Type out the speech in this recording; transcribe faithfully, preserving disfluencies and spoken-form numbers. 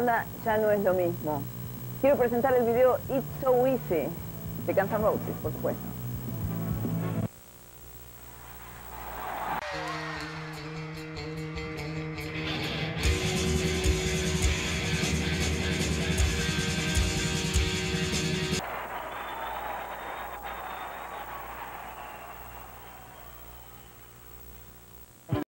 banda ya no es lo mismo. Quiero presentar el video It's So Easy de Guns N' Roses, por supuesto.